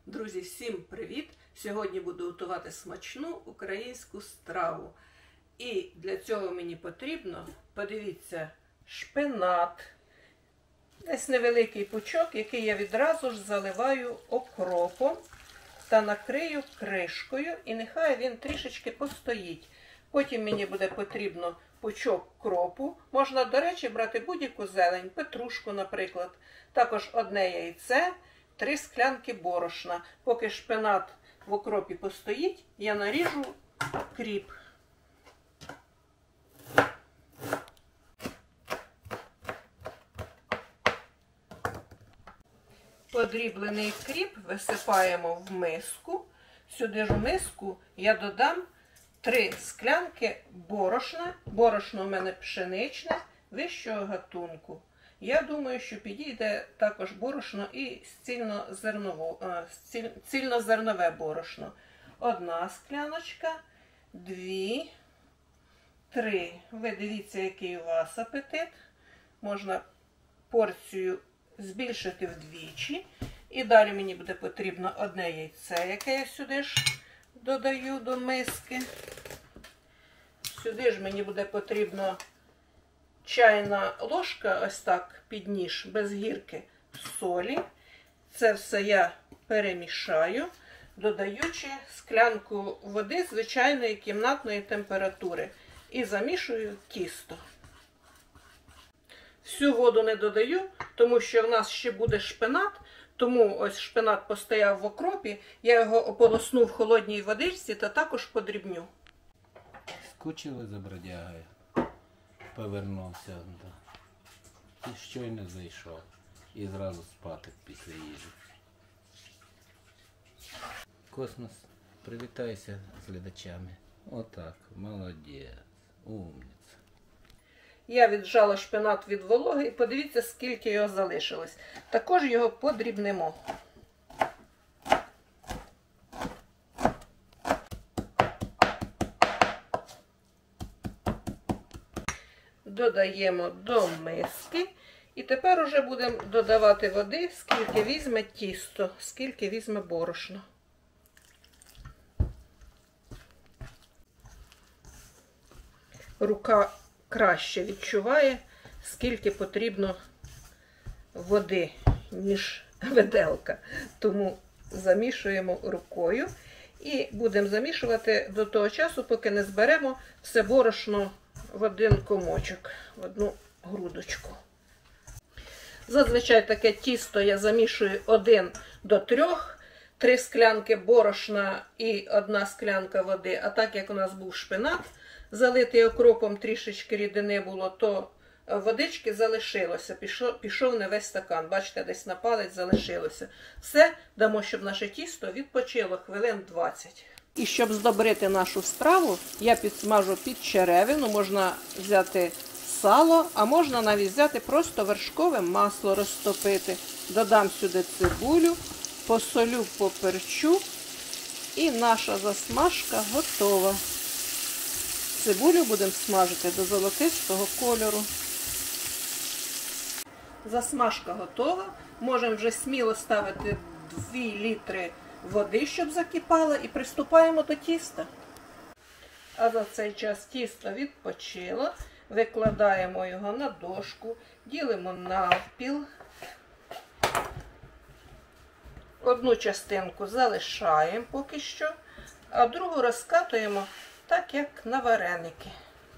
Друзі, всім привіт! Сьогодні буду готувати смачну українську страву. І для цього мені потрібно, подивіться, шпинат. Десь невеликий пучок, який я відразу ж заливаю окропом та накрию кришкою. І нехай він трішечки постоїть. Потім мені буде потрібно пучок кропу. Можна, до речі, брати будь-яку зелень, петрушку, наприклад. Також одне яйце, 3 склянки борошна. Поки шпинат в окропі постоїть, я наріжу кріп. Подріблений кріп висипаємо в миску. Сюди ж в миску я додам 3 склянки борошна. Борошно у мене пшеничне, вищого гатунку. Я думаю, що підійде також борошно і цільнозернове борошно. 1 скляночка, 2, 3. Ви дивіться, який у вас апетит. Можна порцію збільшити вдвічі. І далі мені буде потрібно одне яйце, яке я сюди ж додаю до миски. Сюди ж мені буде потрібно чайна ложка, ось так, під ніж, без гірки, солі. Це все я перемішаю, додаючи склянку води звичайної кімнатної температури. І замішую тісто. Всю воду не додаю, тому що в нас ще буде шпинат. Тому ось шпинат постояв в окропі, я його ополосну в холодній водичці та також подрібню. Скучили за бродягою? Повернувся і щойно зайшов. І зразу спати після їжі. Космос, привітайся з глядачами. Отак, молодець, умниця. Я віджала шпинат від вологи і подивіться, скільки його залишилось. Також його подрібнемо. Додаємо до миски. І тепер уже будемо додавати води, скільки візьме тісто, скільки візьме борошно. Рука краще відчуває, скільки потрібно води, ніж виделка. Тому замішуємо рукою і будемо замішувати до того часу, поки не зберемо все борошно в один комочок, в одну грудочку. Зазвичай таке тісто я замішую 1 до 3, 3 склянки борошна і 1 склянка води. А так як у нас був шпинат, залитий окропом, трішечки рідини було, то водички залишилося, пішов не весь стакан. Бачите, десь на палець залишилося. Все, дамо, щоб наше тісто відпочило хвилин 20. І щоб здобрити нашу страву, я підсмажу під черевину, можна взяти сало, а можна навіть взяти просто вершкове масло розтопити. Додам сюди цибулю, посолю, поперчу і наша засмажка готова. Цибулю будемо смажити до золотистого кольору. Засмажка готова. Можемо вже сміло ставити 2 літри води, щоб закипала, і приступаємо до тіста. А за цей час тісто відпочило. Викладаємо його на дошку, ділимо навпіл. Одну частинку залишаємо поки що, а другу розкатуємо так, як на вареники.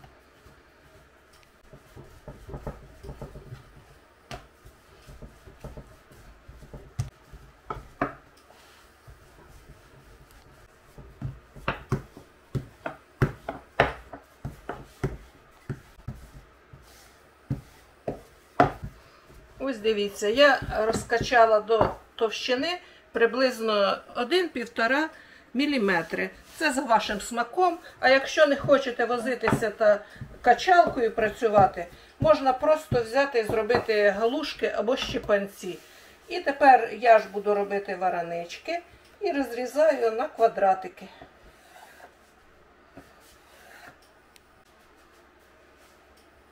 Ось дивіться, я розкачала до товщини приблизно 1-1,5 мм. Це за вашим смаком. А якщо не хочете возитися та качалкою працювати, можна просто взяти і зробити галушки або щепанці. І тепер я ж буду робити варенички і розрізаю на квадратики.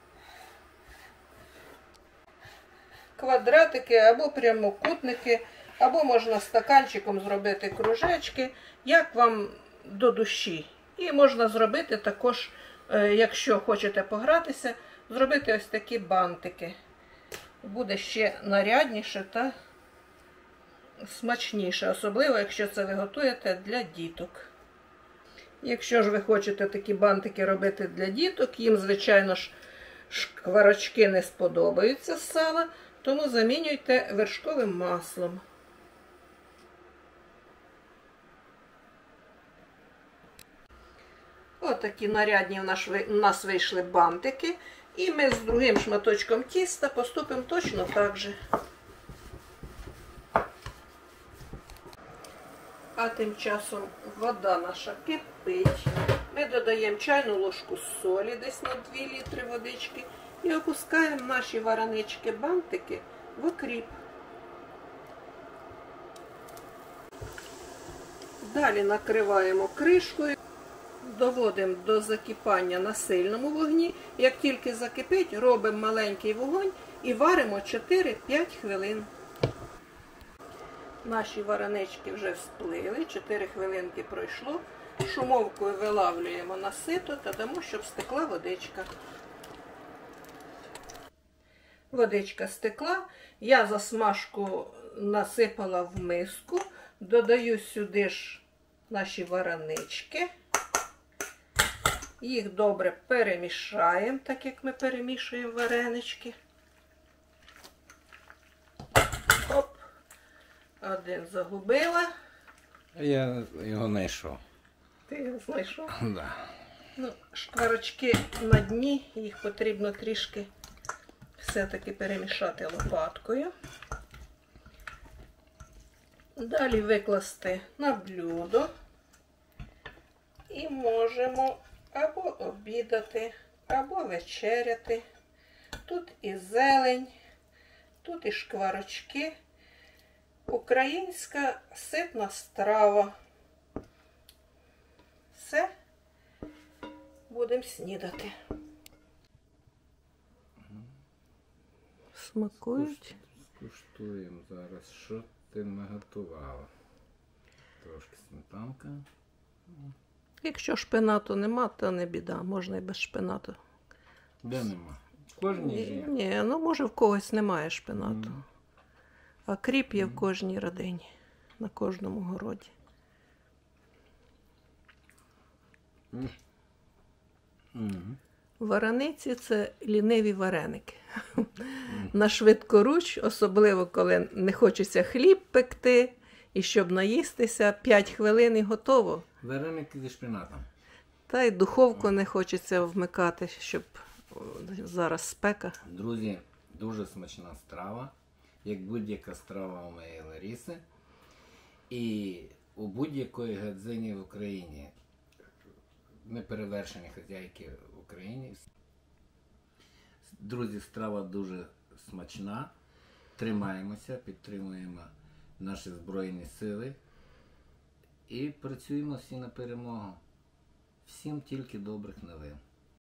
Квадратики або прямокутники Або можна стаканчиком зробити кружечки, як вам до душі. І можна зробити також, якщо хочете погратися, зробити ось такі бантики. Буде ще нарядніше та смачніше, особливо, якщо це ви готуєте для діток. Якщо ж ви хочете такі бантики робити для діток, їм, звичайно ж, шкварочки не сподобаються з сала, тому замінюйте вершковим маслом. Отакі нарядні у нас вийшли бантики. І ми з другим шматочком тіста поступимо точно так же. А тим часом вода наша кипить. Ми додаємо чайну ложку солі, десь на 2 літри водички, і опускаємо наші варенички-бантики в окріп. Далі накриваємо кришкою, доводимо до закипання на сильному вогні. Як тільки закипить, робимо маленький вогонь і варимо 4-5 хвилин. Наші варенички вже всплили, 4 хвилинки пройшло. Шумовкою вилавлюємо на сито та дамо, щоб стекла водичка. Водичка стекла. Я засмажку насипала в миску. Додаю сюди ж наші варенички. Їх добре перемішаємо, так як ми перемішуємо варенички. Оп! Один загубила. Я його знайшов. Ти його знайшов? Да. Ну, шкварочки на дні, їх потрібно трішки все-таки перемішати лопаткою. Далі викласти на блюдо. І можемо або обідати, або вечеряти. Тут і зелень, тут і шкварочки. Українська ситна страва. Все, будемо снідати. Смакують. Скуштуємо зараз, що ти наготувала. Трошки сметанка. Якщо шпинату нема, то не біда, можна і без шпинату. Де нема? В кожній є. Ні, ну може в когось немає шпинату. А кріп є в кожній родині, на кожному городі. Варениці – це ліниві вареники. На швидкоруч, особливо коли не хочеться хліб пекти, і щоб наїстися, 5 хвилин і готово. Вареники зі шпинатом. Та й духовку не хочеться вмикати, щоб зараз спека. Друзі, дуже смачна страва, як будь-яка страва у моєї Лариси. І у будь-якої гадзині в Україні, неперевершені хазяйки в Україні. Друзі, страва дуже смачна. Тримаємося, підтримуємо наші Збройні Сили. І працюємо всі на перемогу. Всім тільки добрих новин.